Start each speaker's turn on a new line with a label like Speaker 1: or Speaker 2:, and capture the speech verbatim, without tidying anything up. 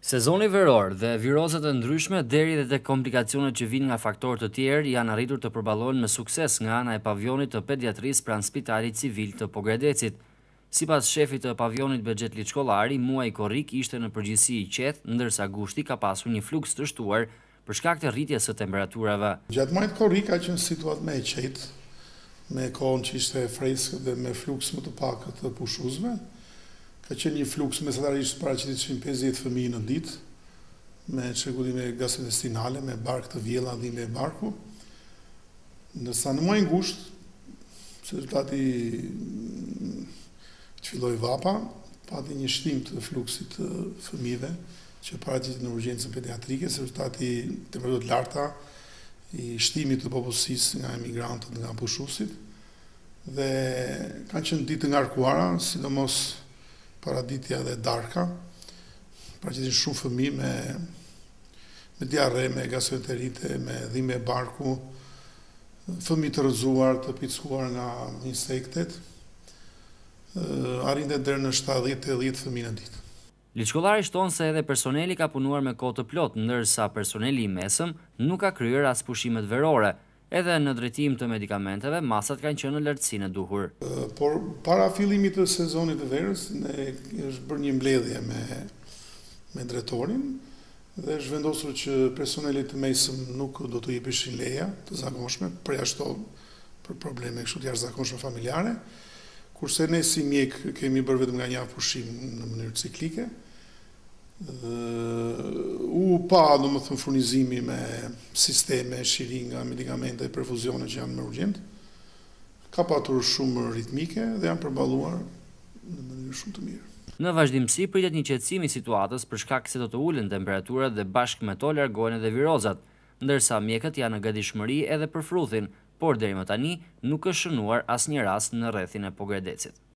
Speaker 1: Sezoni veror dhe virozat e ndryshme deri dhe tek komplikacionet që vijnë nga faktorë të tjerë janë arritur të përballohen me sukses nga ana e pavionit të pediatrisë pranë Spitalit Civil të Pogradecit. Sipas shefit të pavionit Bexhet Liçkollari, muaji korrik ishte në përgjithësi i qetë, ndërsa gushti ka pasur një fluks të shtuar për shkak të rritjes së temperaturave.
Speaker 2: Gjatë muajit korrik ka qenë situatë më e qetë, me kohën që ishte e freskët dhe me fluks më të pakët të pushuesve. Ka qenë një fluks mesatarisht paraqitet njëqind e pesëdhjetë fëmijë në ditë, me çrregullime gastrointestinale, me barkë të vjella dhimbje e barku. Ndërsa në muajin gusht, rezultati që filloi vapa, pati një shtim të fluksit të fëmijëve që paraqiten në urgjencën pediatrike, rezultati temperaturë të larta, i shtimit të popullsisë nga emigrantët nga pushuesit, dhe kanë qenë ditë të ngarkuara, sidomos paraditja dhe darka, paraqitin shumë fëmijë me me diarre, me gastroenterite, me dhimbje e barku, fëmijë të rrëzuar, të pickuar nga insektet, arrinte deri në shtatëdhjetë tetëdhjetë fëmijë në ditë.
Speaker 1: Liçkollari shton se edhe personeli ka punuar me kohë të plotë, ndërsa personeli i mesëm nuk ka kryer as pushimet verore. Edhe në drejtim të medikamenteve, masat kanë qenë në lartësinë e duhur.
Speaker 2: Por para fillimit të sezonit të verës, ne është bërë një mbledhje me me drejtorin dhe është vendosur që personelit të mesëm nuk do të jepeshin leja të zakonshme për ashtu për probleme kështu të jashtëzakonshme familjare, kurse ne si mjek kemi bërë vetëm nga një javë pushim në mënyrë ciklike. U pa, do më thënë, furnizimi me sisteme, shiringa, medikamente e perfuzione që janë më urgjent, ka patur shumë ritmike dhe janë përballuar në mënyrë shumë të mirë.
Speaker 1: Në vazhdimsi pritet një qetësim i situatës për shkak se do të ulen temperaturat dhe bashkë me to largohen edhe virozat, ndërsa mjekët janë në gatishmëri edhe për fruthin, por deri më tani nuk është shënuar asnjë rast në rrethin e Pogradecit.